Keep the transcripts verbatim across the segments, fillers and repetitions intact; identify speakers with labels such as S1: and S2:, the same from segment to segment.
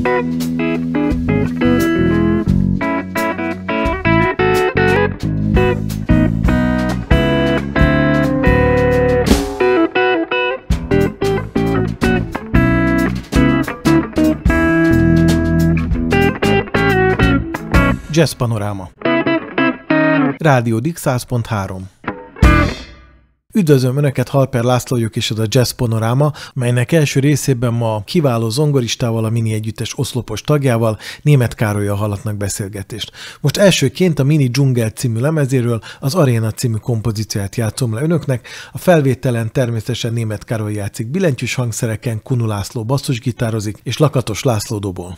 S1: Jazz Panoráma. Rádió Dix száz pont három. Üdvözlöm Önöket, Halper László vagyok, és ez a Jazz Panoráma, melynek első részében ma kiváló zongoristával, a Mini Együttes oszlopos tagjával, Németh Károllyal hallatnak beszélgetést. Most elsőként a Mini Dzsungel című lemezéről, az Aréna című kompozícióját játszom le Önöknek. A felvételen természetesen Németh Károly játszik billentyűs hangszereken, Kunu László basszusgitározik, és Lakatos László dobol.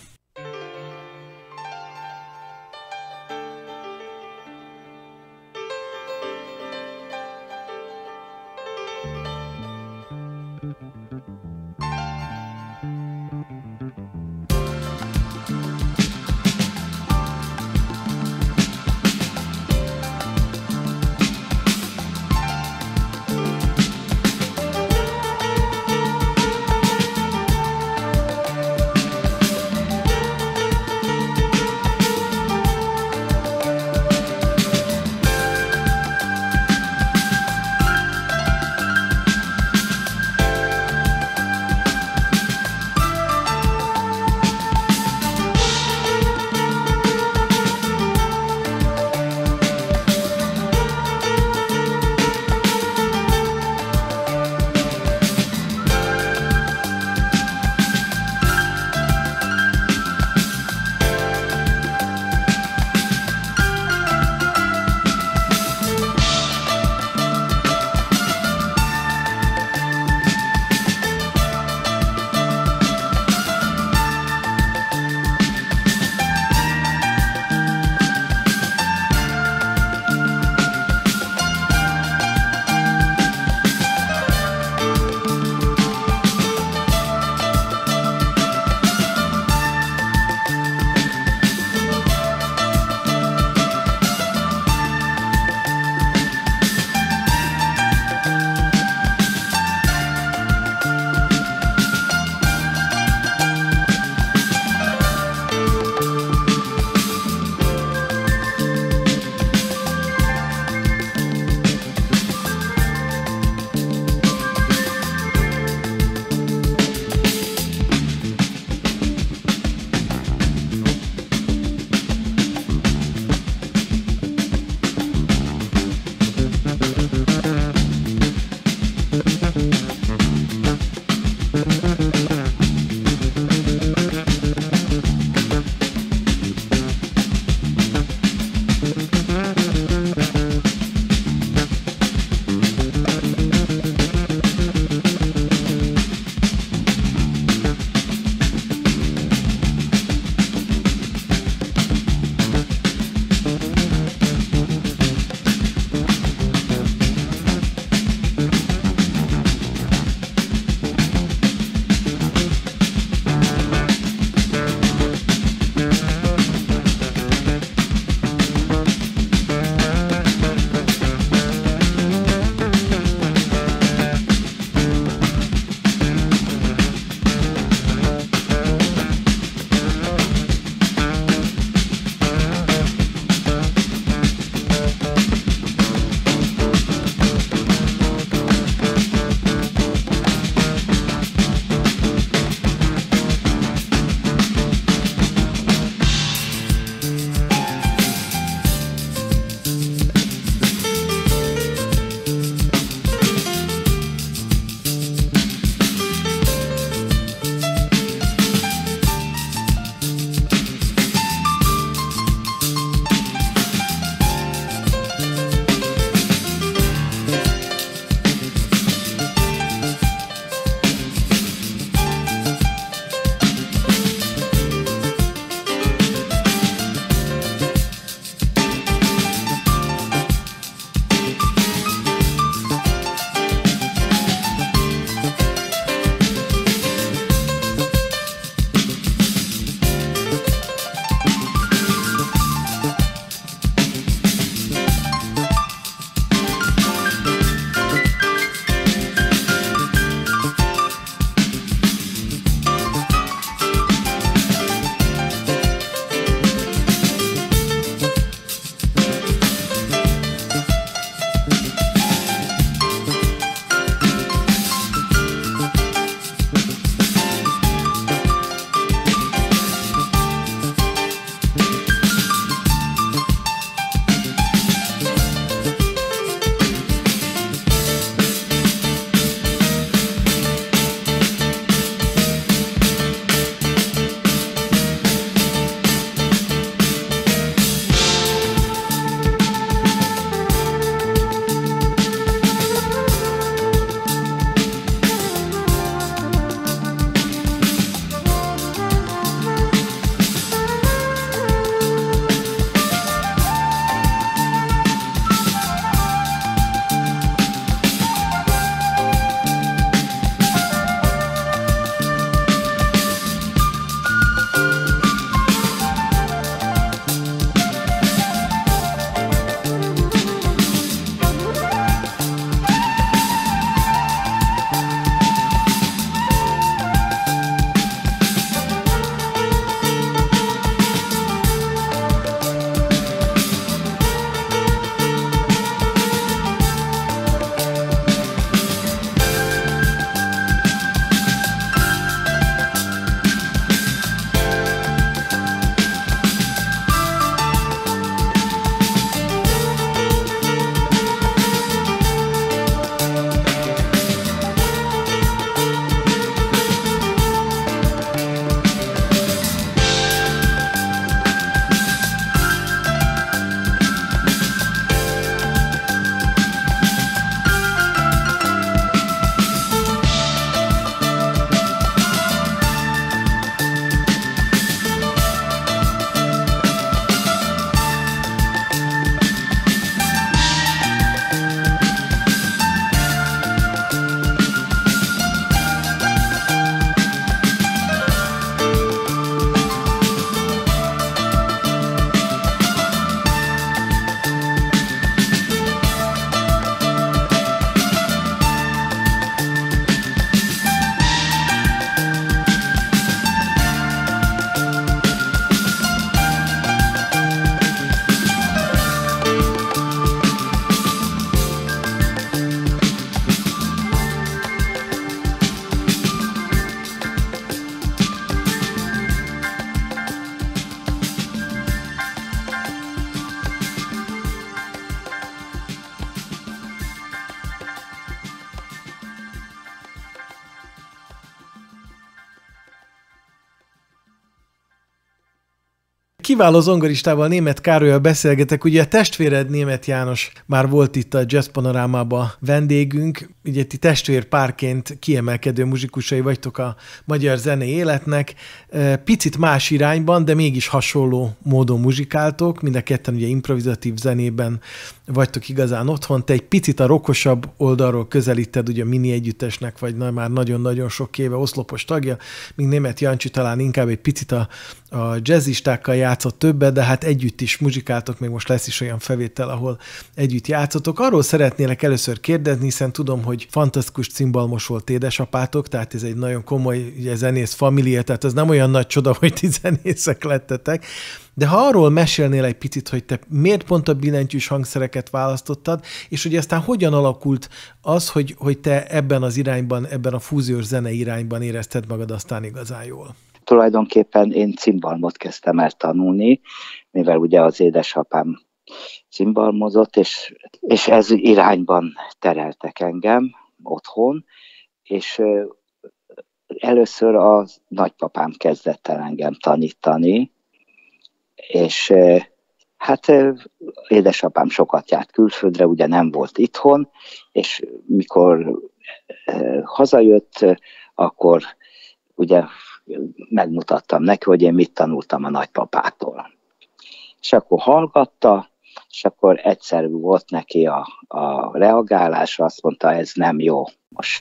S1: kiváló zongoristával, Németh Károllyal beszélgetek. Ugye a testvéred, Németh János már volt itt a Jazz Panorámában vendégünk. Ugye ti testvérpárként kiemelkedő muzsikusai vagytok a magyar zenei életnek. Picit más irányban, de mégis hasonló módon muzsikáltok. Mind a ketten ugye improvizatív zenében vagytok igazán otthon. Te egy picit a rockosabb oldalról közelíted, ugye a Mini együttesnek vagy na, már nagyon-nagyon sok éve oszlopos tagja, míg Németh Jancsi talán inkább egy picit a, a jazzistákkal játszott többet, de hát együtt is muzsikáltok, még most lesz is olyan felvétel, ahol együtt játszotok. Arról szeretnélek először kérdezni, hiszen tudom, hogy fantasztikus cimbalmos volt édesapátok, tehát ez egy nagyon komoly ugye, zenész família, tehát ez nem olyan nagy csoda, hogy ti zenészek lettetek. De ha arról mesélnél egy picit, hogy te miért pont a billentyűs hangszereket választottad, és hogy aztán hogyan alakult az, hogy, hogy te ebben az irányban, ebben a fúziós zene irányban érezted magad aztán igazán jól?
S2: Tulajdonképpen én cimbalmot kezdtem el tanulni, mivel ugye az édesapám cimbalmozott, és, és ez irányban tereltek engem otthon, és először a nagypapám kezdett el engem tanítani, és hát édesapám sokat járt külföldre, ugye nem volt itthon, és mikor hazajött, akkor ugye megmutattam neki, hogy én mit tanultam a nagypapától. És akkor hallgatta, és akkor egyszerű volt neki a, a reagálás, azt mondta, ez nem jó most.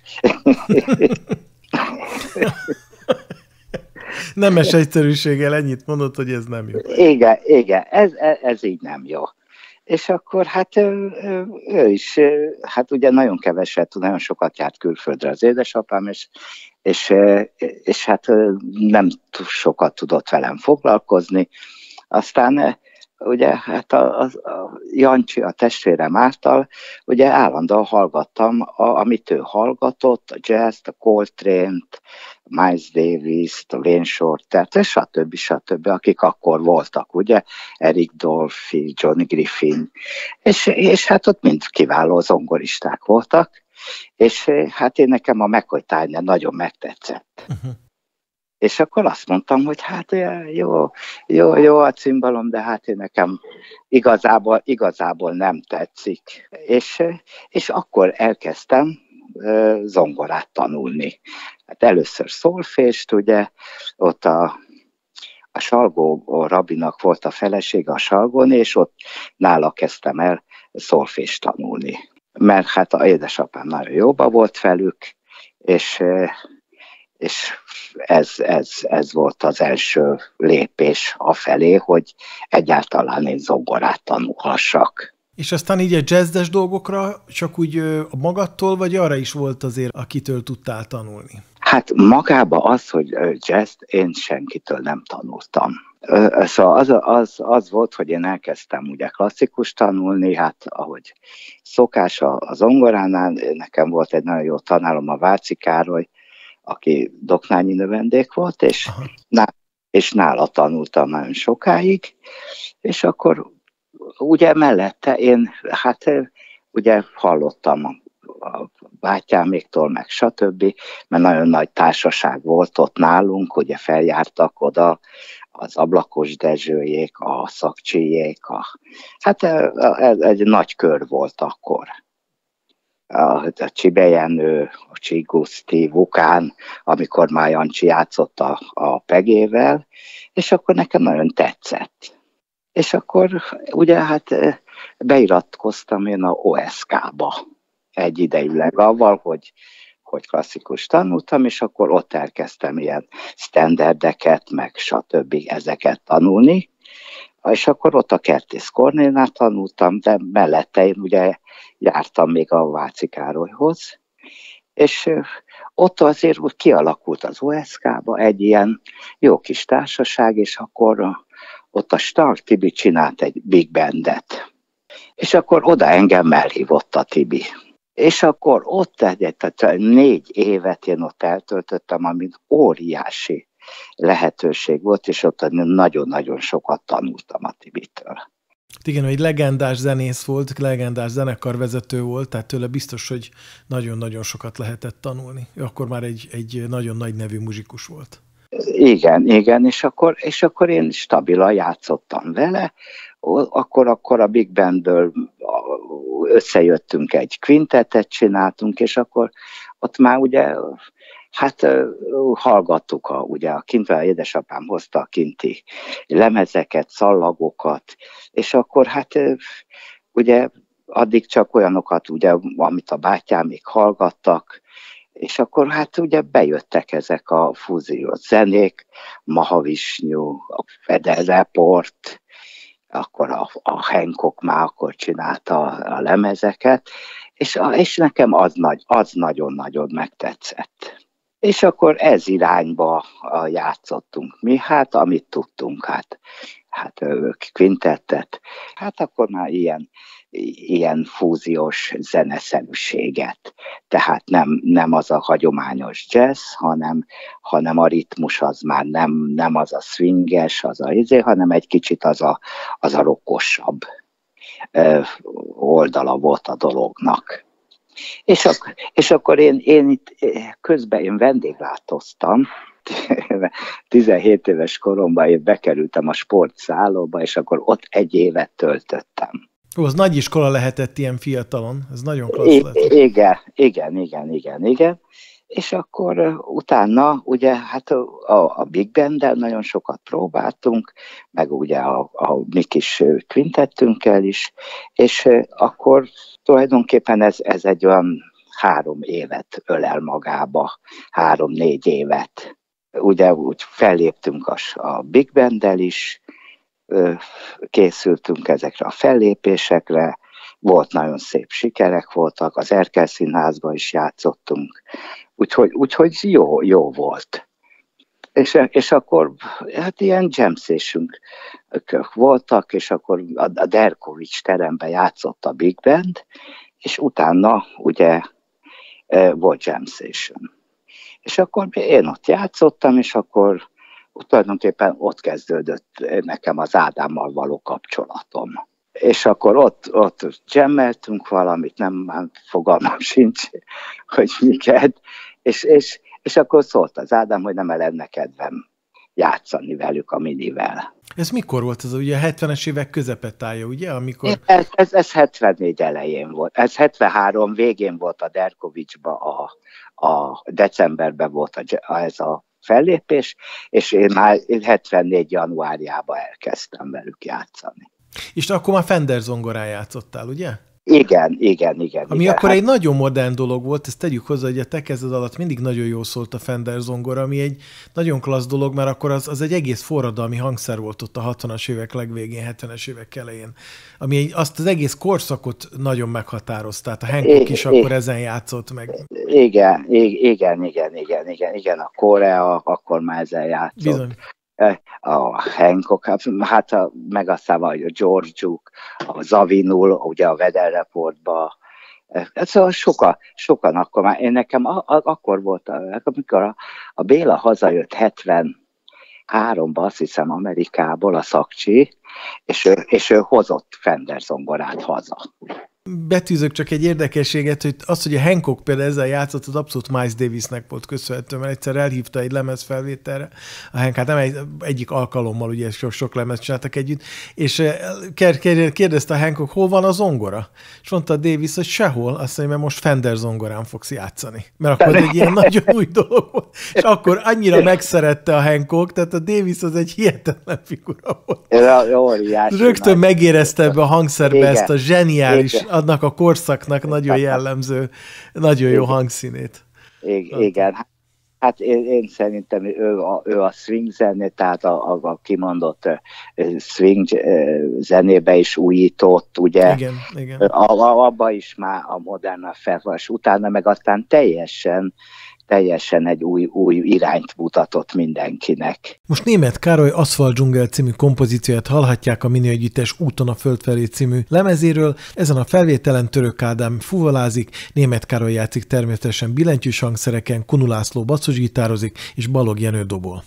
S1: Nemes egyszerűséggel ennyit mondott, hogy ez nem jó.
S2: Igen, igen, ez, ez, ez így nem jó. És akkor hát ő, ő is, hát ugye nagyon keveset, nagyon sokat járt külföldre az édesapám, és, és, és hát nem sokat tudott velem foglalkozni. Aztán ugye hát a, a, a Jancsi, a testvérem által, ugye állandóan hallgattam, a, amit ő hallgatott, a jazz-t, a Coltrane-t, Miles Davis-t, a Wayne Shortert, és stb. stb., akik akkor voltak, ugye, Eric Dolphy, Johnny Griffin, és, és hát ott mind kiváló zongoristák voltak, és hát én nekem a McCoy Tyner nagyon megtetszett. Uh-huh. És akkor azt mondtam, hogy hát jó, jó, jó a cimbalom, de hát én nekem igazából, igazából nem tetszik. És, és akkor elkezdtem zongorát tanulni. Hát először szolfést, ugye, ott a, a Salgó a rabinak volt a felesége a Salgón, és ott nála kezdtem el szolfést tanulni. Mert hát a édesapám nagyon jóba volt velük, és és ez, ez, ez volt az első lépés afelé, hogy egyáltalán én zongorát tanulhassak.
S1: És aztán így a jazzes dolgokra csak úgy magadtól, vagy arra is volt azért, akitől tudtál tanulni?
S2: Hát magába az, hogy jazzt én senkitől nem tanultam. Szóval az, az, az volt, hogy én elkezdtem ugye klasszikus tanulni, hát ahogy szokás a, a zongoránál, nekem volt egy nagyon jó tanárom, a Váci Károly, aki doknányi növendék volt, és, ná, és nála tanultam nagyon sokáig, és akkor ugye mellette én, hát ugye hallottam a bátyáméktól, meg stb., mert nagyon nagy társaság volt ott nálunk, ugye feljártak oda az Ablakos Dezsőjék, a Szakcsiék, a, hát ez egy nagy kör volt akkor. A, a Csibe Jenő, a Csiguszti, Vukán, amikor már Jancsi játszott a, a Pegével, és akkor nekem nagyon tetszett. És akkor ugye hát beiratkoztam én a o es ká-ba egyidejűleg avval, hogy, hogy klasszikus tanultam, és akkor ott elkezdtem ilyen standardeket, meg stb. Ezeket tanulni. És akkor ott a Kertész Kornélnál tanultam, de mellette én ugye jártam még a Váci Károlyhoz, és ott azért úgy kialakult az o es ká-ba egy ilyen jó kis társaság, és akkor ott a Stark Tibi csinált egy big bandet. És akkor oda engem elhívott a Tibi. És akkor ott egy, tehát négy évet én ott eltöltöttem, amit óriási lehetőség volt, és ott nagyon-nagyon sokat tanultam a Tibitől.
S1: Igen, egy legendás zenész volt, legendás zenekarvezető volt, tehát tőle biztos, hogy nagyon-nagyon sokat lehetett tanulni. Ő akkor már egy, egy nagyon nagy nevű muzsikus volt.
S2: Igen, igen, és akkor, és akkor én stabilan játszottam vele, akkor, akkor a Big Bandből összejöttünk, egy quintettet csináltunk, és akkor ott már ugye, hát hallgattuk, a, ugye a kintvel édesapám hozta a kinti lemezeket, szallagokat, és akkor hát ugye addig csak olyanokat, ugye, amit a bátyámék hallgattak, és akkor hát ugye bejöttek ezek a fúziós zenék, Mahavishnu, a Weather Report, akkor a, a Hancock már akkor csinálta a, a lemezeket, és, a, és nekem az, nagy, az nagyon-nagyon megtetszett. És akkor ez irányba játszottunk mi, hát amit tudtunk, hát, hát quintettet, hát akkor már ilyen, ilyen fúziós zeneszerűséget. Tehát nem, nem az a hagyományos jazz, hanem, hanem a ritmus az már nem, nem az a swinges, az a izé, hanem egy kicsit az a, az a rockosabb oldala volt a dolognak. És, ak- és akkor én, én itt közben én vendéglátoztam, tizenhét éves koromban én bekerültem a sportszállóba, és akkor ott egy évet töltöttem.
S1: Ó, az nagy iskola lehetett ilyen fiatalon, ez nagyon klassz lett.
S2: Igen, igen, igen, igen, igen. És akkor utána ugye hát a, a Big Banddel nagyon sokat próbáltunk, meg ugye a, a mi kis quintettünkkel is, és akkor tulajdonképpen ez, ez egy olyan három évet ölel magába, három-négy évet. Ugye úgy felléptünk a, a Big Banddel is, készültünk ezekre a fellépésekre, volt nagyon szép sikerek voltak, az Erkel Színházban is játszottunk, úgyhogy, úgyhogy jó, jó volt. És, és akkor hát ilyen jamszésünk voltak, és akkor a Derkovich teremben játszott a Big Band, és utána ugye volt jamszésünk. És akkor én ott játszottam, és akkor tulajdonképpen ott kezdődött nekem az Ádámmal való kapcsolatom. És akkor ott, ott jammeltünk valamit, nem, már fogalmam sincs, hogy miket, és, és, és akkor szólt az Ádám, hogy nem lenne kedvem játszani velük a minivel.
S1: Ez mikor volt ez? Ugye a hetvenes évek közepetája, ugye? Amikor...
S2: Ez, ez, ez hetvennégy elején volt. Ez hetvenhárom végén volt a Derkovicsba, a, a decemberben volt a, a, ez a fellépés, és én már hetvennégy januárjában elkezdtem velük játszani.
S1: És akkor már Fender zongorán játszottál, ugye?
S2: Igen, igen, igen.
S1: Ami
S2: igen.
S1: akkor
S2: hát...
S1: egy nagyon modern dolog volt, ezt tegyük hozzá, hogy a te kezed alatt mindig nagyon jól szólt a Fender zongora, ami egy nagyon klassz dolog, mert akkor az, az egy egész forradalmi hangszer volt ott a hatvanas évek legvégén, hetvenes évek elején, ami egy, azt az egész korszakot nagyon meghatározta, tehát a Hancock is I, akkor I, ezen játszott meg.
S2: Igen, igen, igen, igen, igen, igen, a Korea akkor már ezen játszott. Bizony. A Hancock, hát a, meg aztán a George-uk, a Zavinul, ugye a Weather Reportban, szóval sokan, sokan akkor már, én nekem a, a, akkor volt, amikor a, a Béla hazajött hetvenháromban, azt hiszem Amerikából, a Szakcsi, és ő, és ő hozott Fender zongorát haza.
S1: Betűzök csak egy érdekességet, hogy az, hogy a Hancock például ezzel játszott, az abszolút Miles Davisnek volt köszönhető, mert egyszer elhívta egy lemezfelvételre, a Hank, hát nem egy, egyik alkalommal, ugye sok, sok lemez csináltak együtt, és kérdezte a Hancock, hol van a zongora? És mondta a Davis, hogy sehol, azt mondja, mert most Fender zongorán fogsz játszani. Mert akkor egy ilyen nagyon új dolog volt. És akkor annyira megszerette a Hancock, tehát a Davis az egy hihetetlen figura volt. Rögtön megérezte ebbe a hangszerbe igen, ezt a zseniális, igen, annak a korszaknak nagyon jellemző, nagyon jó hangszínét.
S2: Igen, igen. Hát én, én szerintem ő a, ő a swing zenét, tehát a, a, a kimondott uh, swing uh, zenébe is újított, ugye?
S1: Igen, igen.
S2: Abba is már a modern felvas, utána meg aztán teljesen teljesen egy új, új irányt mutatott mindenkinek.
S1: Most Németh Károly Aszfalt dzsungel című kompozícióját hallhatják a mini együttes Úton a föld felé című lemezéről. Ezen a felvételen Török Ádám fuvalázik, Németh Károly játszik természetesen billentyűs hangszereken, Kunu László basszusgitározik és Balog Jenő dobol.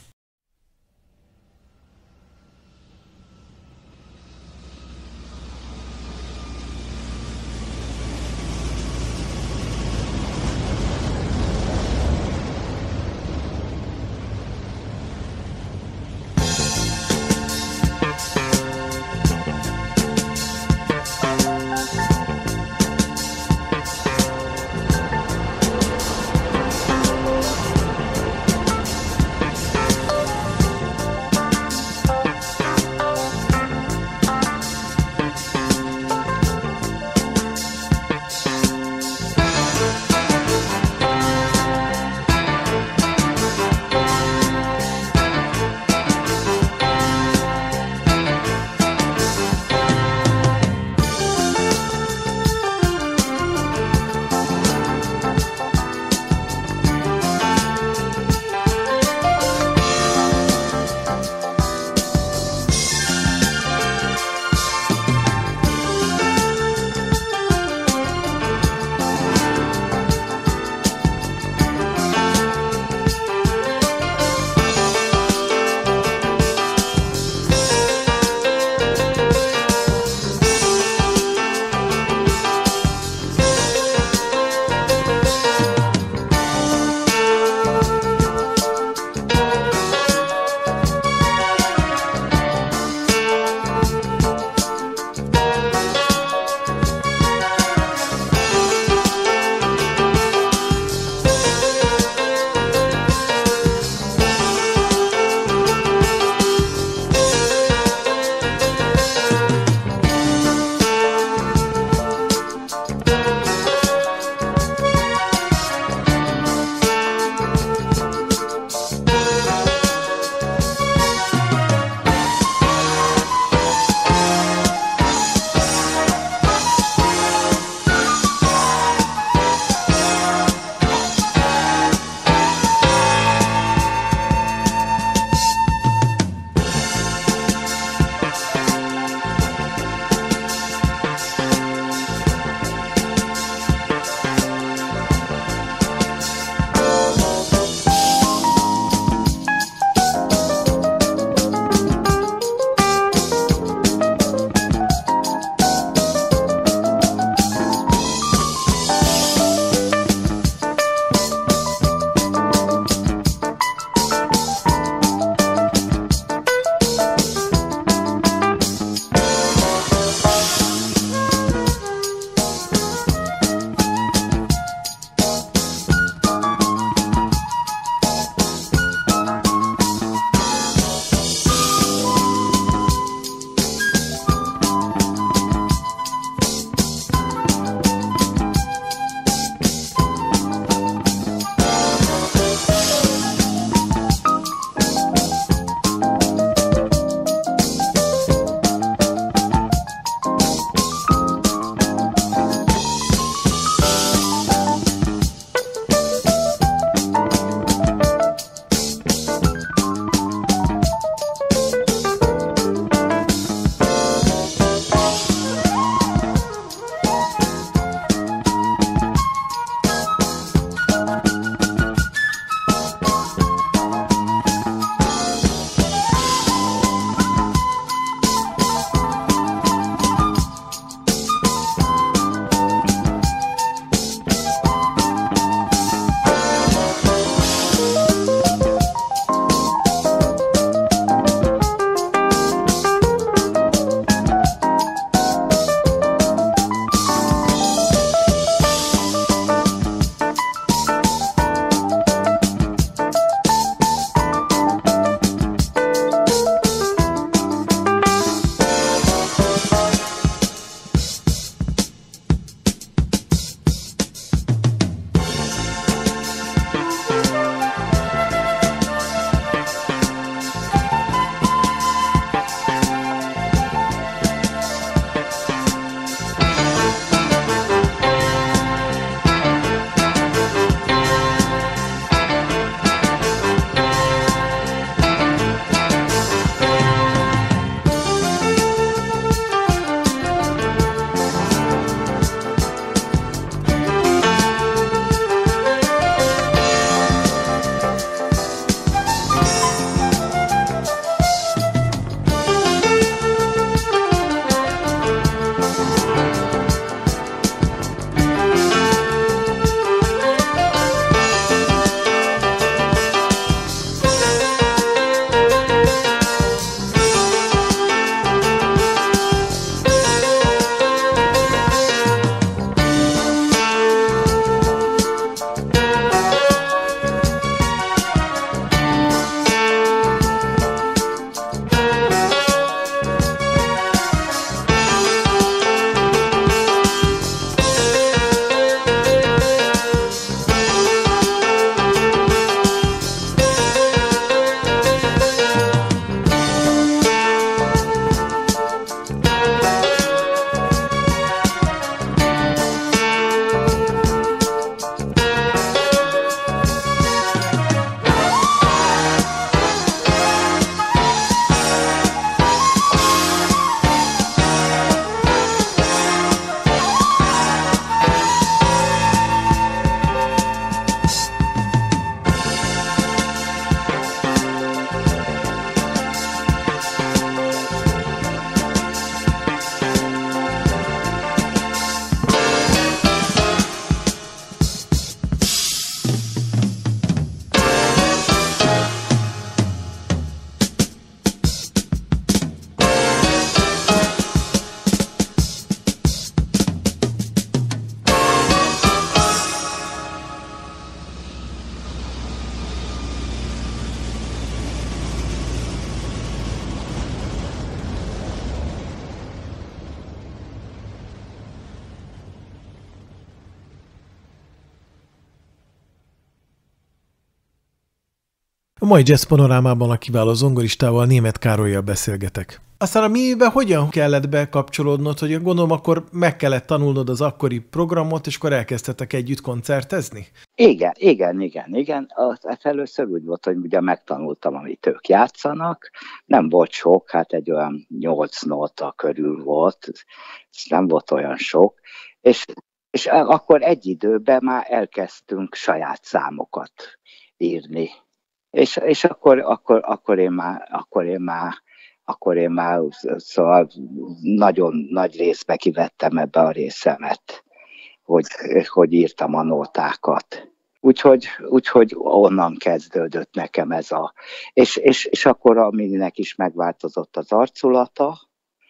S1: A mai Jazz Panorámában a kiváló zongoristával, Németh Károllyal beszélgetek. Aztán a Minibe hogyan kellett bekapcsolódnod, hogy gondolom akkor meg kellett tanulnod az akkori programot, és akkor elkezdtetek együtt koncertezni?
S2: Igen, igen, igen, igen. Hát először úgy volt, hogy ugye megtanultam, amit ők játszanak. Nem volt sok, hát egy olyan nyolc nóta körül volt, ez nem volt olyan sok. És, és akkor egy időben már elkezdtünk saját számokat írni. És, és akkor, akkor, akkor én már, akkor én már akkor én már szóval nagyon nagy részbe kivettem ebbe a részemet, hogy, hogy írtam a nótákat. Úgyhogy, úgyhogy onnan kezdődött nekem ez a... És, és, és akkor a Mininek is megváltozott az arculata,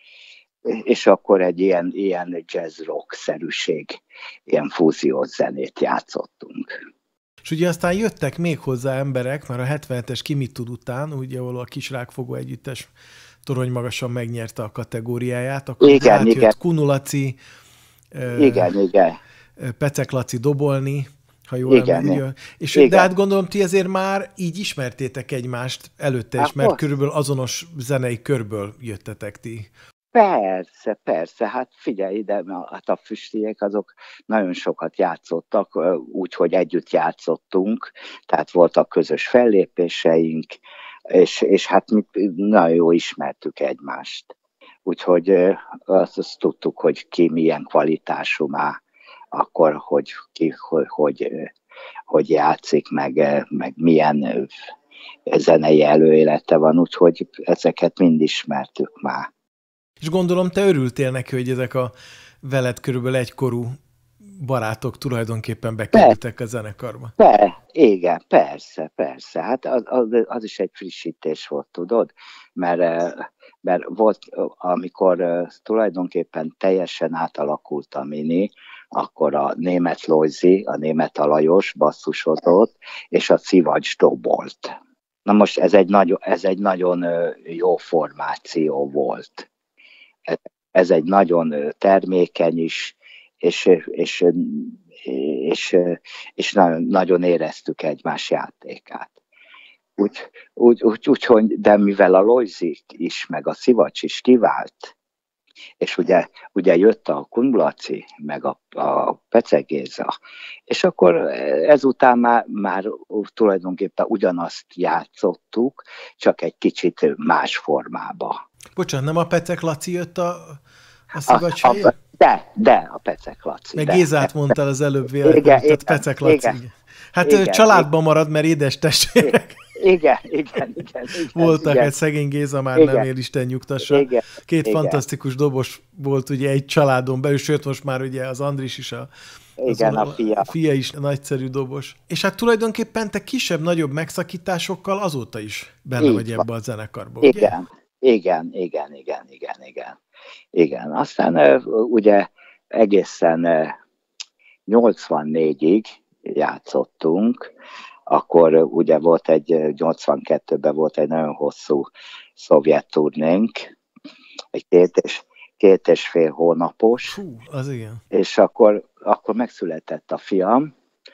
S2: és akkor egy ilyen, ilyen jazz-rock-szerűség, ilyen fúziós zenét játszottunk.
S1: És ugye aztán jöttek még hozzá emberek, mert a hetvenhetes Ki mit tud után, ugye ahol a Kis Rákfogó együttes torony magasan megnyerte a kategóriáját, akkor
S2: igen,
S1: átjött
S2: igen.
S1: Kunu Laci,
S2: igen, uh, igen.
S1: Pecek Laci dobolni, ha jól emlékszem. És
S2: igen.
S1: De hát gondolom, ti azért már így ismertétek egymást előtte is,
S2: hát
S1: mert
S2: most.
S1: körülbelül azonos zenei körből jöttetek ti.
S2: Persze, persze, hát figyelj ide, hát a füstiek azok nagyon sokat játszottak, úgyhogy együtt játszottunk, tehát voltak közös fellépéseink, és, és hát mi nagyon jól ismertük egymást. Úgyhogy azt, azt tudtuk, hogy ki milyen kvalitású már, akkor, hogy ki, hogy, hogy, hogy játszik, meg, meg milyen zenei előélete van, úgyhogy ezeket mind ismertük már.
S1: És gondolom, te örültél neki, hogy ezek a veled körülbelül egykorú barátok tulajdonképpen bekerültek a zenekarba.
S2: Be, igen, persze, persze. Hát az, az, az is egy frissítés volt, tudod? Mert, mert volt, amikor tulajdonképpen teljesen átalakult a Mini, akkor a Németh Lojzi, a Németh Alajos basszusozott, és a Szivacs dobolt. Na most ez egy, nagyon, ez egy nagyon jó formáció volt. Ez egy nagyon termékeny is, és, és, és, és nagyon, nagyon éreztük egymás játékát. Úgy, úgy, úgy, úgy, hogy, de mivel a Lojzik is, meg a Szivacs is kivált, és ugye, ugye jött a Kunu Laci, meg a, a Pecek Géza, és akkor ezután már, már tulajdonképpen ugyanazt játszottuk, csak egy kicsit más formába.
S1: Bocsánat, nem a Pecek Laci jött a, a Szivacs
S2: a, a, De, de a Pecek Laci.
S1: Meg
S2: de,
S1: Gézát
S2: de,
S1: mondtál az előbb véletlenül, tehát Pecek Laci. Igen, hát igen, családban igen. Marad, mert édes testvérek.
S2: Igen, igen, igen. igen
S1: voltak,
S2: igen.
S1: egy szegény Géza már
S2: igen.
S1: nem él, Isten nyugtassa.
S2: Igen.
S1: Két
S2: igen.
S1: fantasztikus dobos volt ugye egy családon belül, sőt most már ugye az Andris is a,
S2: igen, a, a fia.
S1: a fia is nagyszerű dobos. És hát tulajdonképpen te kisebb-nagyobb megszakításokkal azóta is benne Így vagy ebbe a zenekarba, ugye?
S2: Igen, igen, igen, igen, igen, igen. Igen, aztán ugye egészen nyolcvannégyig játszottunk, akkor ugye volt egy, nyolcvankettőben volt egy nagyon hosszú szovjet turnénk, egy két és, két és fél hónapos.
S1: Hú, az igen.
S2: És akkor, akkor megszületett a fiam,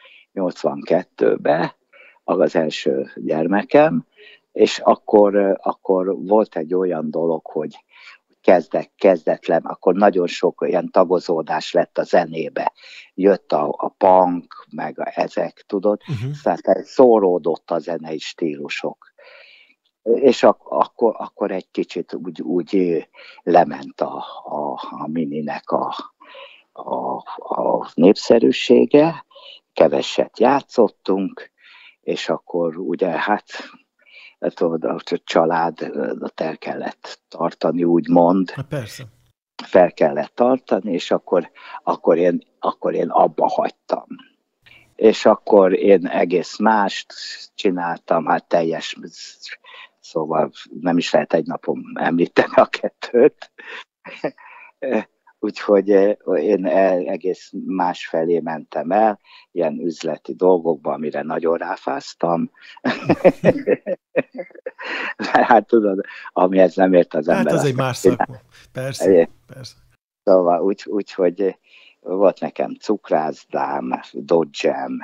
S2: nyolcvankettőben, az első gyermekem, és akkor, akkor volt egy olyan dolog, hogy kezdek, kezdetlen, akkor nagyon sok ilyen tagozódás lett a zenébe. Jött a, a punk, meg a, ezek, tudod? Uh-huh. Tehát szóródott a zenei stílusok. És ak- akkor, akkor egy kicsit úgy, úgy lement a, a, a Mininek a, a, a népszerűsége, keveset játszottunk, és akkor ugye hát tudod, a családat el kellett tartani, úgymond.
S1: Na persze.
S2: Fel kellett tartani, és akkor, akkor, én, akkor én abba hagytam. És akkor én egész mást csináltam, hát teljes, szóval nem is lehet egy napon említeni a kettőt. Úgyhogy én egész más felé mentem el, ilyen üzleti dolgokba, amire nagyon ráfáztam. Hát tudod, amihez nem ért az ember.
S1: Hát az egy más szakma. Persze, persze.
S2: Szóval úgy, úgy, hogy volt nekem cukrászdám, dodgem,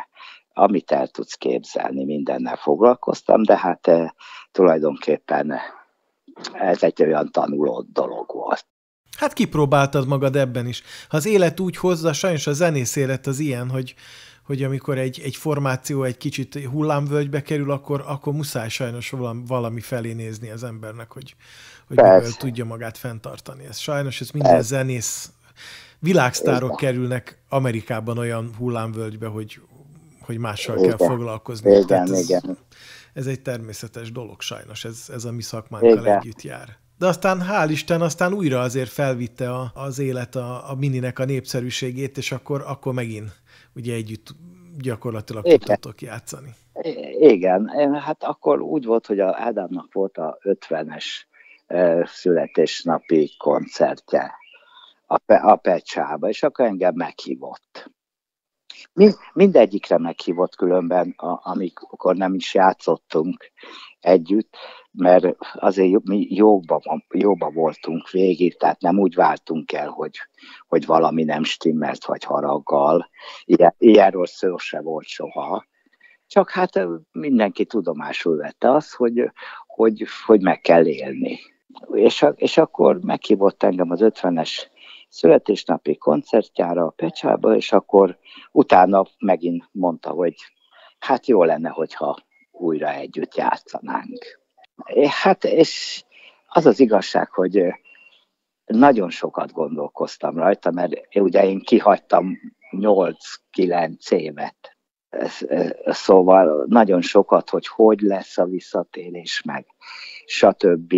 S2: amit el tudsz képzelni, mindennel foglalkoztam, de hát eh, tulajdonképpen ez egy olyan tanuló dolog volt.
S1: Hát kipróbáltad magad ebben is. Ha az élet úgy hozza, sajnos a zenész élet az ilyen, hogy, hogy amikor egy, egy formáció egy kicsit hullámvölgybe kerül, akkor, akkor muszáj sajnos valami, valami felé nézni az embernek, hogy, hogy mivel tudja magát fenntartani. Ez sajnos ez minden Persze. zenész, világsztárok Igen. kerülnek Amerikában olyan hullámvölgybe, hogy, hogy mással Igen. kell foglalkozni.
S2: Igen,
S1: Tehát ez,
S2: Igen.
S1: ez egy természetes dolog sajnos, ez, ez a mi szakmánkkal Igen. együtt jár. De aztán hál' Isten, aztán újra azért felvitte a, az élet a, a Mininek a népszerűségét, és akkor, akkor megint ugye együtt gyakorlatilag Igen. tudtatok játszani.
S2: Igen, hát akkor úgy volt, hogy a Ádámnak volt a ötvenes uh, születésnapi koncertje a, a Pecsába, és akkor engem meghívott. Mind, mindegyikre meghívott különben, a, amikor nem is játszottunk együtt, mert azért mi jóba, jóba voltunk végig, tehát nem úgy váltunk el, hogy, hogy valami nem stimmelt, vagy haraggal. Ilyen, ilyenről szó se volt soha. Csak hát mindenki tudomásul vette azt, hogy, hogy, hogy meg kell élni. És, és akkor meghívott engem az ötvenes születésnapi koncertjára a Pecsába, és akkor utána megint mondta, hogy hát jó lenne, hogyha újra együtt játszanánk. Hát, és az az igazság, hogy nagyon sokat gondolkoztam rajta, mert ugye én kihagytam nyolc-kilenc évet. Szóval nagyon sokat, hogy hogy lesz a visszatérés, meg stb.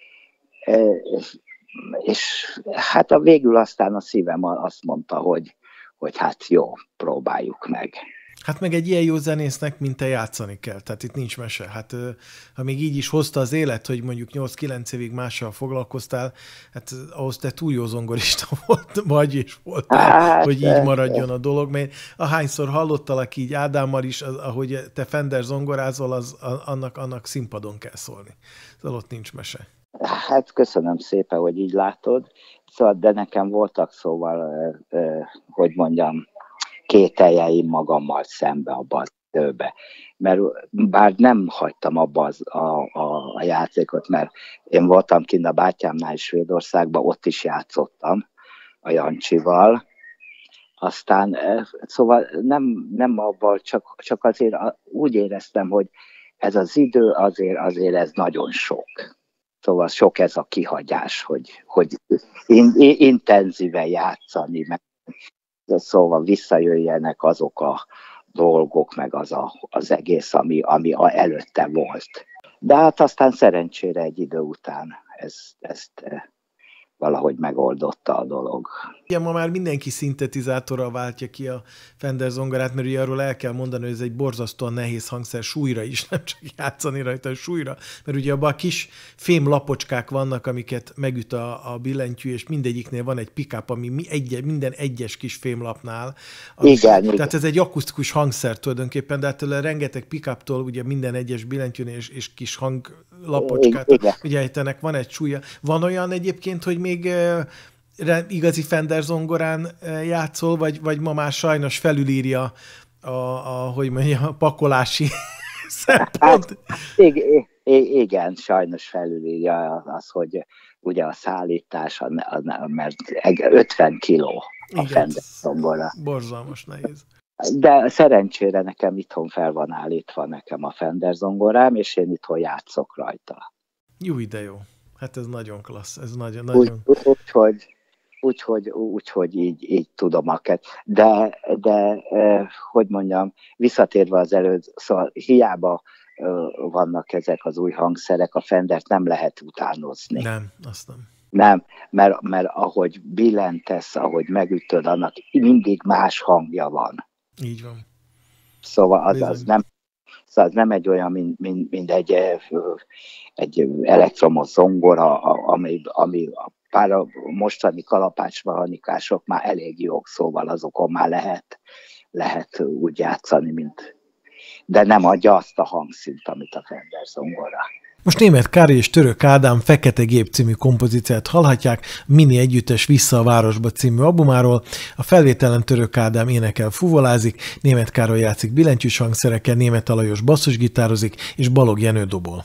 S2: És hát a végül aztán a szívem azt mondta, hogy, hogy hát jó, próbáljuk meg.
S1: Hát meg egy ilyen jó zenésznek, mint te, játszani kell. Tehát itt nincs mese. Hát ha még így is hozta az élet, hogy mondjuk nyolc-kilenc évig mással foglalkoztál, hát ahhoz te túl jó zongorista volt, vagy és voltál, hát, hogy így maradjon a dolog. Mert ahányszor hallottalak így Ádámmal is, az, ahogy te Fender zongorázol, az, annak, annak színpadon kell szólni. Szóval ott nincs mese.
S2: Hát köszönöm szépen, hogy így látod. Szóval, de nekem voltak szóval, hogy mondjam, kételjeim magammal szembe abban az időben. Mert bár nem hagytam abba az, a, a, a játékot, mert én voltam kint a bátyámnál is Svédországban, ott is játszottam a Jancsival. Aztán szóval nem, nem abban, csak, csak azért úgy éreztem, hogy ez az idő azért, azért ez nagyon sok. Szóval sok ez a kihagyás, hogy, hogy in, intenzíven játszani, meg szóval visszajöjjenek azok a dolgok, meg az a, az egész, ami, ami a előtte volt. De hát aztán szerencsére egy idő után ezt, ezt valahogy megoldotta a dolog.
S1: Igen, ma már mindenki szintetizátorral váltja ki a Fender zongorát, mert ugye arról el kell mondani, hogy ez egy borzasztóan nehéz hangszer súlyra is, nem csak játszani rajta, súlyra, mert ugye abban a kis fém lapocskák vannak, amiket megüt a, a billentyű, és mindegyiknél van egy pick-up, ami egy, minden egyes kis fémlapnál.
S2: Igen,
S1: tehát
S2: igen.
S1: ez egy akusztikus hangszer tulajdonképpen, de hát rengeteg pick-uptól ugye minden egyes billentyűnél és, és kis hanglapocskát, igen. Ugye ennek van egy súlya. Van olyan egyébként, hogy még igazi Fender zongorán játszol, vagy, vagy ma már sajnos felülírja a, a hogy mondja, a pakolási szempont?
S2: Hát, igen, igen, sajnos felülírja az, hogy ugye a szállítás, mert ötven kiló a Fender zongora.
S1: Borzalmas nehéz.
S2: De szerencsére nekem itthon fel van állítva nekem a Fender zongorám, és én itthon játszok rajta.
S1: Jó, de jó. Hát ez nagyon klassz, ez nagyon, nagyon...
S2: Úgy, úgy, hogy, úgy, hogy, úgy, hogy így, így tudom aket. De, de eh, hogy mondjam, visszatérve az előtt, szóval hiába eh, vannak ezek az új hangszerek, a Fendert nem lehet utánozni.
S1: Nem, azt nem.
S2: Nem, mert, mert ahogy billentesz, ahogy megütöd, annak mindig más hangja van.
S1: Így van.
S2: Szóval az, az nem... Szóval ez nem egy olyan, mint, mint, mint egy, egy elektromos zongora, ami, ami pár a mostani kalapácsmechanikások már elég jók, szóval azokon már lehet, lehet úgy játszani, mint, de nem adja azt a hangszint, amit a Fender zongora.
S1: Most Németh Károly és Török Ádám Fekete Gép című kompozíciát hallhatják Mini együttes Vissza a városba című albumáról. A felvételen Török Ádám énekel, fuvolázik, Németh Károly játszik billentyűs hangszerekkel, Németh Alajos basszusgitározik és Balogh Jenő dobol.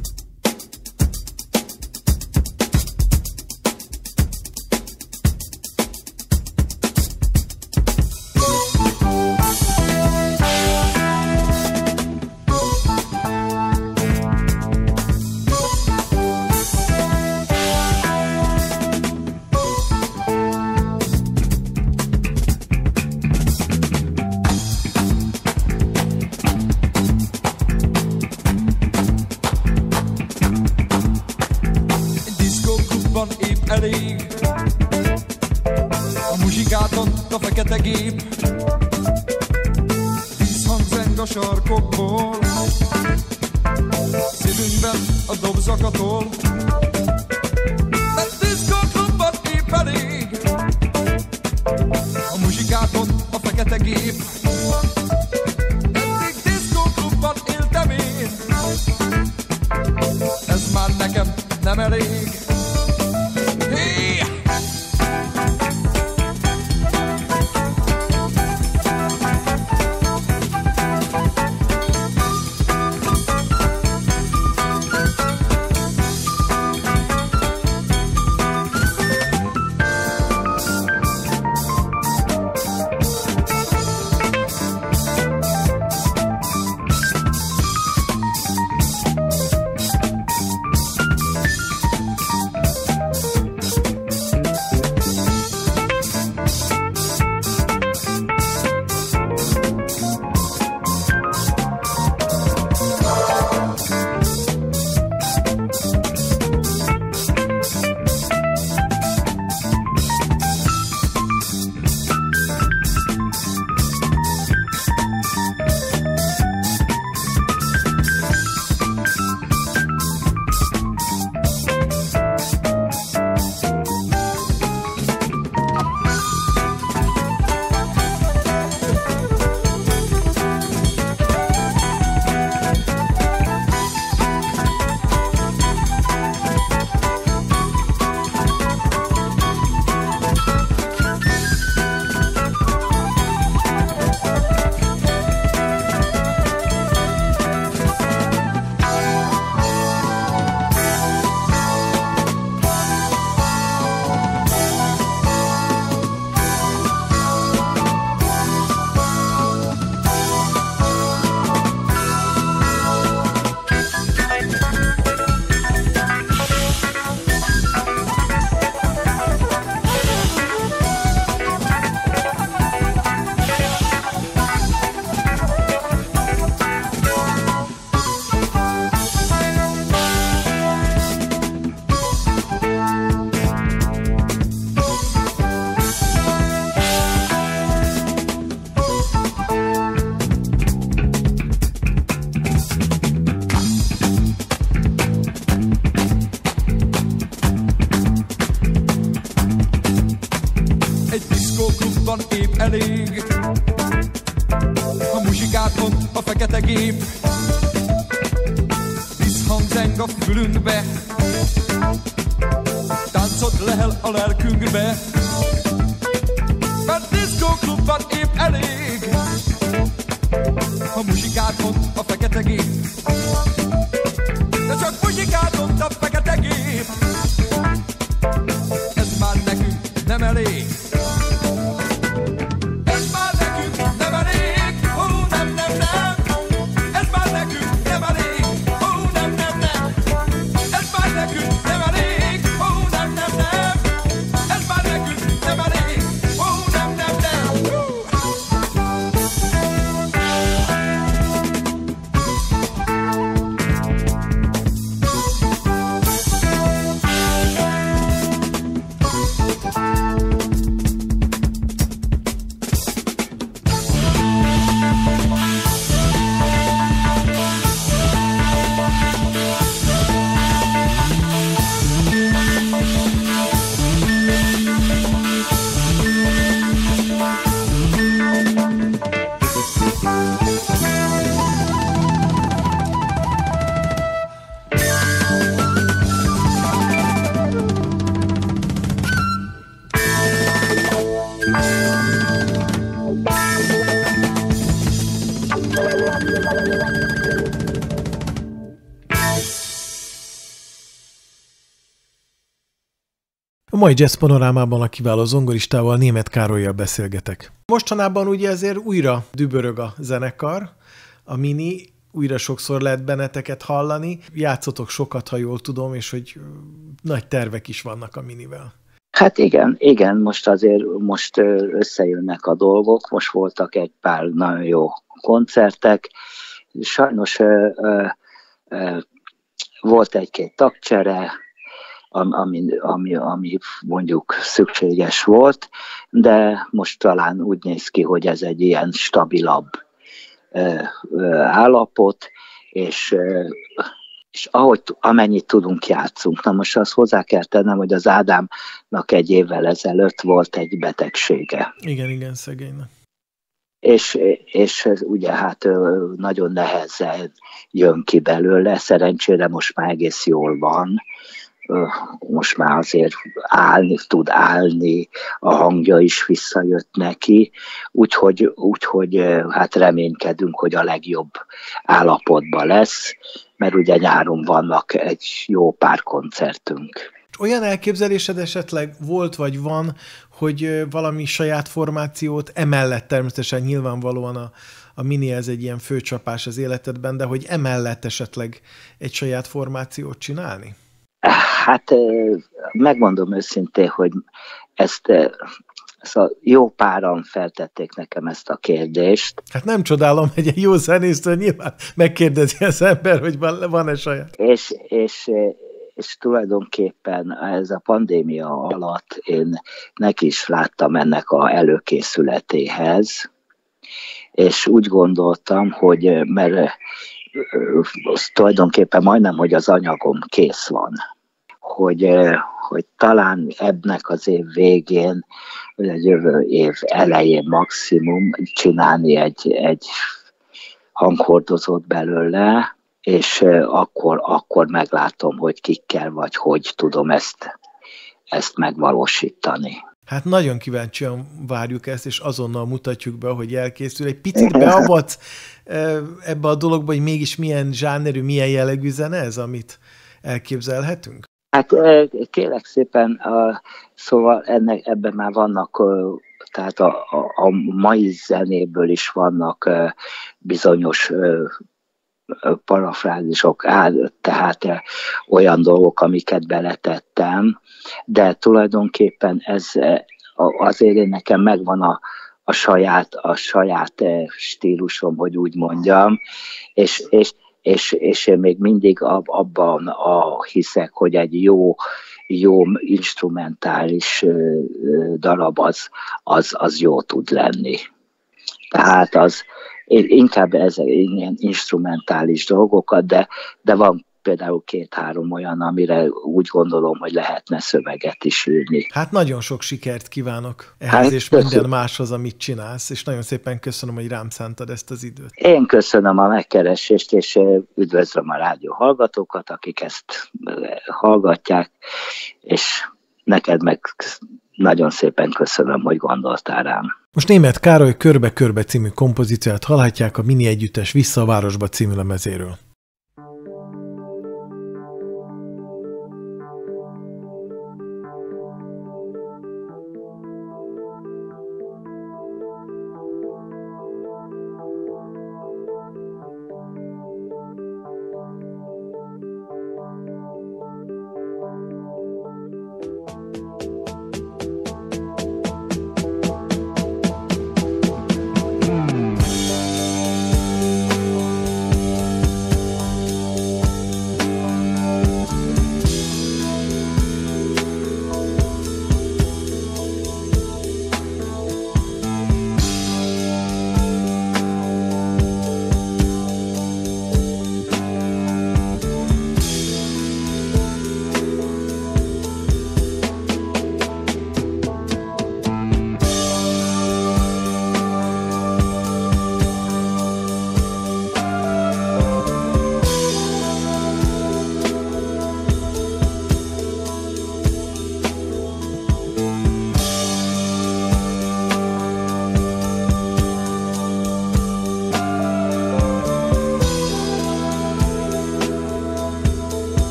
S3: Elég a muzsikát ott a fekete gép, vízhang zeng a sarkokból, szívünkben a dob zakatol. Mert diszkóklubban épp elég a muzsikát ott a fekete gép. Eddig diszkóklubban éltem én, ez már nekem nem elég. Elég a muzsikát mond a fekete gép, visszhang zeng a fülünkbe, táncot lehel a lelkünkbe. Mert diszkóklubban épp elég a muzsikát mond a fekete gép, de csak muzsikát mond a fekete gép, ez már nekünk nem elég.
S1: A mai Jazz Panorámában a kiváló zongoristával, Németh Károllyal beszélgetek. Mostanában ugye ezért újra dübörög a zenekar, a Mini, újra sokszor lehet benneteket hallani. Játszotok sokat, ha jól tudom, és hogy nagy tervek is vannak a Minivel.
S2: Hát igen, igen, most azért most összejönnek a dolgok, most voltak egy pár nagyon jó koncertek. Sajnos ö, ö, ö, volt egy-két tagcsere, ami, ami, ami mondjuk szükséges volt, de most talán úgy néz ki, hogy ez egy ilyen stabilabb ö, ö, állapot, és, ö, és ahogy, amennyit tudunk, játszunk. Na most azt hozzá kell tennem, hogy az Ádámnak egy évvel ezelőtt volt egy betegsége.
S1: Igen, igen, szegénynek.
S2: És, és ugye hát nagyon nehezen jön ki belőle, szerencsére most már egész jól van, most már azért állni, tud állni, a hangja is visszajött neki, úgyhogy, úgyhogy hát reménykedünk, hogy a legjobb állapotban lesz, mert ugye nyáron vannak egy jó pár koncertünk.
S1: Olyan elképzelésed esetleg volt, vagy van, hogy valami saját formációt, emellett természetesen nyilvánvalóan a, a Mini ez egy ilyen főcsapás az életedben, de hogy emellett esetleg egy saját formációt csinálni?
S2: Hát megmondom őszintén, hogy ezt, ezt a jó páran feltették nekem ezt a kérdést.
S1: Hát nem csodálom, hogy egy jó zenésztől nyilván megkérdezi az ember, hogy van-e saját.
S2: És, és, és tulajdonképpen ez a pandémia alatt én neki is láttam ennek a előkészületéhez, és úgy gondoltam, hogy mert tulajdonképpen majdnem, hogy az anyagom kész van, hogy, hogy talán ebnek az év végén, vagy a jövő év elején maximum csinálni egy, egy hanghordozót belőle, és akkor, akkor meglátom, hogy kikkel vagy hogy tudom ezt, ezt megvalósítani.
S1: Hát nagyon kíváncsian várjuk ezt, és azonnal mutatjuk be, hogy elkészül. Egy picit beavatsz ebbe a dologba, hogy mégis milyen zsánerű, milyen jellegű zene ez, amit elképzelhetünk?
S2: Hát kérlek szépen, szóval ennek, ebben már vannak, tehát a, a, a mai zenéből is vannak bizonyos parafrázisok, tehát olyan dolgok, amiket beletettem, de tulajdonképpen ez azért én nekem megvan a, a, saját, a saját stílusom, hogy úgy mondjam, és, és, és, és én még mindig abban a hiszek, hogy egy jó, jó instrumentális darab az, az, az jó tud lenni. Tehát az inkább ez ilyen instrumentális dolgokat, de, de van például két-három olyan, amire úgy gondolom, hogy lehetne szöveget is írni.
S1: Hát nagyon sok sikert kívánok ehhez, hát, és köszön. Minden máshoz, amit csinálsz, és nagyon szépen köszönöm, hogy rám szántad ezt az időt.
S2: Én köszönöm a megkeresést, és üdvözlöm a rádió hallgatókat, akik ezt hallgatják, és neked meg nagyon szépen köszönöm, hogy gondoltál rám.
S1: Most Németh Károly Körbe-körbe című kompozíciót hallhatják a Mini együttes Vissza a városba című lemezéről.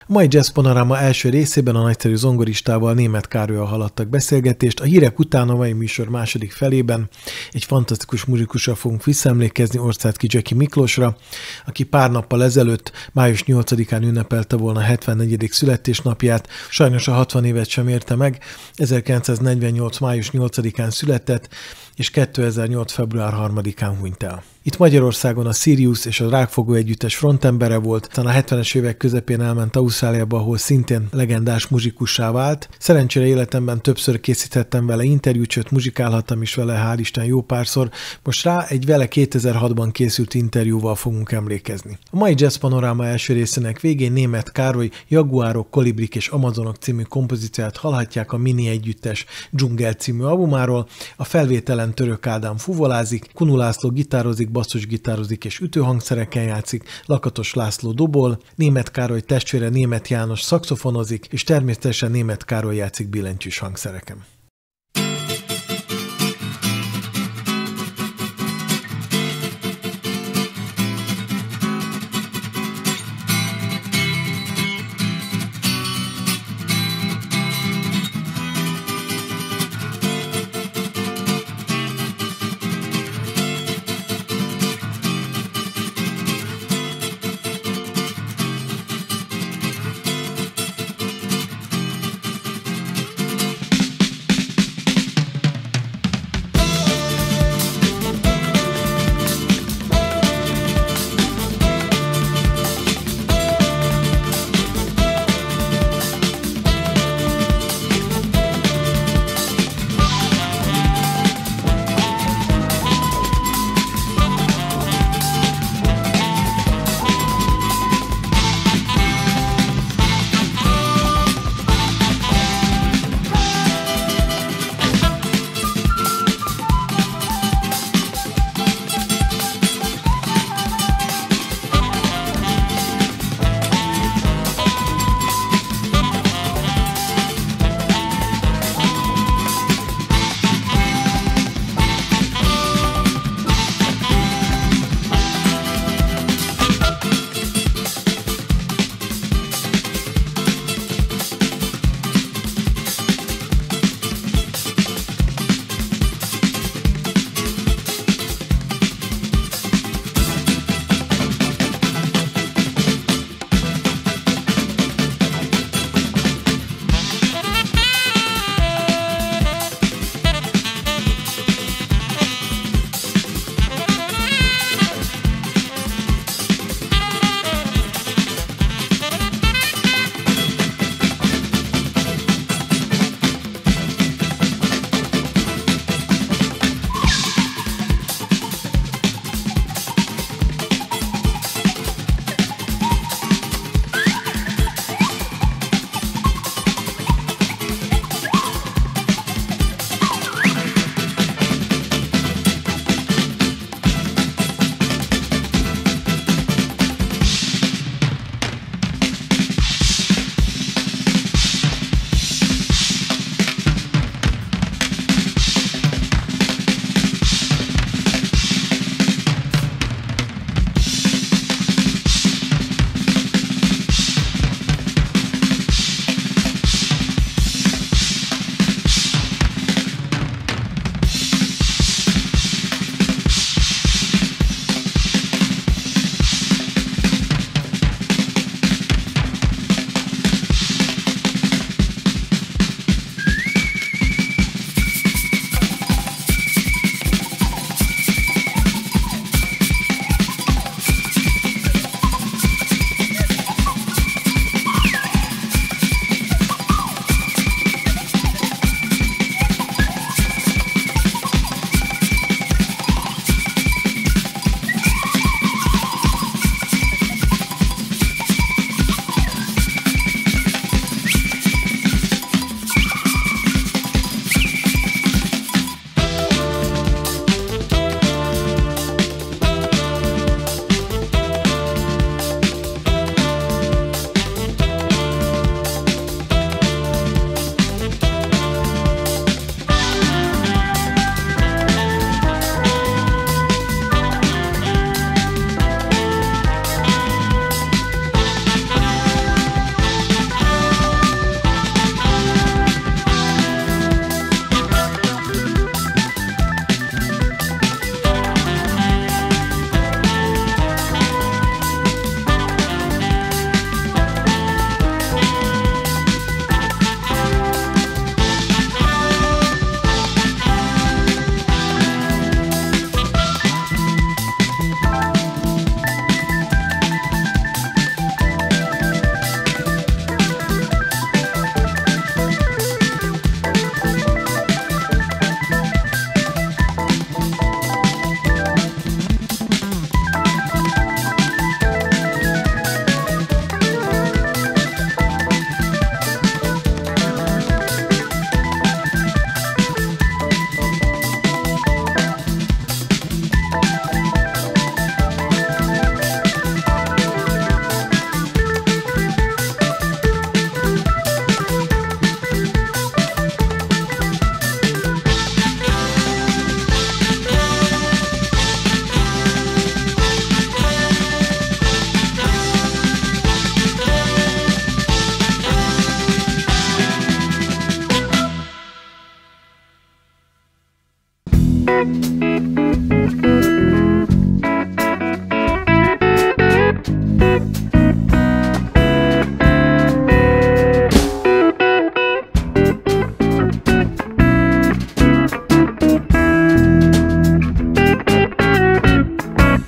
S1: A mai Jazz Panoráma első részében a nagyszerű zongoristával, Németh Károllyal hallottak beszélgetést, a hírek után a mai műsor második felében egy fantasztikus muzsikusra fogunk visszaemlékezni, Orszátky Jackie Miklósra, aki pár nappal ezelőtt, május nyolcadikán ünnepelte volna a hetvennegyedik születésnapját, sajnos a hatvan évet sem érte meg, ezerkilencszáznegyvennyolc. május nyolcadikán született, és kétezer-nyolc. február harmadikán hunyt el. Itt Magyarországon a Sirius és a Rákfogó együttes frontembere volt, aztán a hetvenes évek közepén elment Ausztráliába, ahol szintén legendás muzsikussá vált. Szerencsére életemben többször készíthettem vele interjút, sőt muzsikálhattam is vele, hál' Isten, jó párszor. Most rá egy vele kétezer-hatban készült interjúval fogunk emlékezni. A mai Jazz Panoráma első részének végén Németh Károly Jaguárok, Kolibrik és Amazonok című kompozícióját hallhatják a Mini együttes Dzsungel című albumáról. A felvételen Török Ádám fuvolázik, Kunu László gitározik, basszusgitározik és ütőhangszereken játszik, Lakatos László dobol, Németh Károly testvére Németh János szaxofonozik, és természetesen Németh Károly játszik billentyűs hangszereken.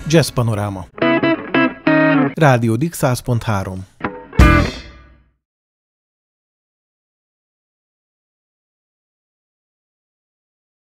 S1: Jazz Panoráma. Rádió Dix száz pont három.